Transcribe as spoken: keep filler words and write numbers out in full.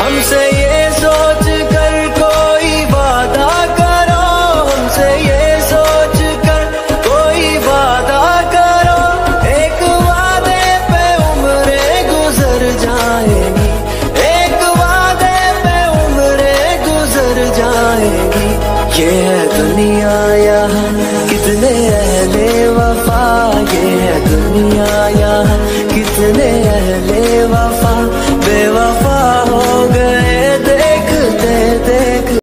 हमसे ये सोच कर कोई वादा करो, हमसे ये सोच कर कोई वादा करो, एक वादे पे उम्रें गुजर जाएगी, एक वादे पे उम्रें गुजर जाएगी। ये है दुनिया यहाँ कितने अहले वफा, ये है दुनिया यहाँ कितने